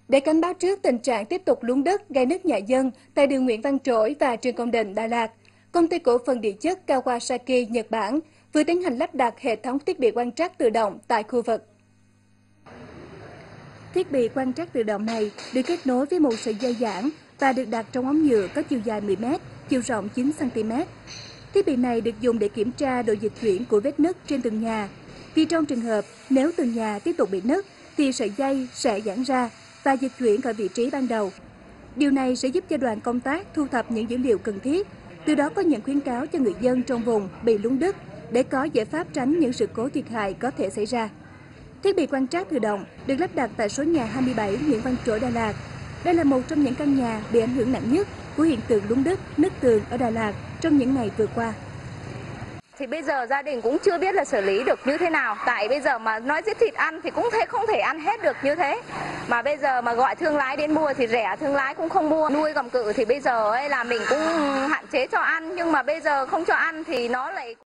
Để cảnh báo trước tình trạng tiếp tục lún đất gây nứt nhà dân tại đường Nguyễn Văn Trỗi và Trương Công Định, Đà Lạt, Công ty cổ phần địa chất Kawasaki, Nhật Bản vừa tiến hành lắp đặt hệ thống thiết bị quan trắc tự động tại khu vực. Thiết bị quan trắc tự động này được kết nối với một sợi dây giãn và được đặt trong ống nhựa có chiều dài 10 m, chiều rộng 9 cm. Thiết bị này được dùng để kiểm tra độ dịch chuyển của vết nứt trên tường nhà. Vì trong trường hợp nếu tường nhà tiếp tục bị nứt thì sợi dây sẽ giãn ra và dịch chuyển ở vị trí ban đầu. Điều này sẽ giúp cho đoàn công tác thu thập những dữ liệu cần thiết, từ đó có những khuyến cáo cho người dân trong vùng bị lún đất để có giải pháp tránh những sự cố thiệt hại có thể xảy ra. Thiết bị quan trắc tự động được lắp đặt tại số nhà 27 Nguyễn Văn Trỗi, Đà Lạt. Đây là một trong những căn nhà bị ảnh hưởng nặng nhất của hiện tượng lún đất, nứt tường ở Đà Lạt trong những ngày vừa qua. Thì bây giờ gia đình cũng chưa biết là xử lý được như thế nào. Tại bây giờ mà nói giết thịt ăn thì cũng không thể ăn hết được như thế. Mà bây giờ mà gọi thương lái đến mua thì rẻ, thương lái cũng không mua. Nuôi cầm cự thì bây giờ ấy là mình cũng hạn chế cho ăn, nhưng mà bây giờ không cho ăn thì nó lại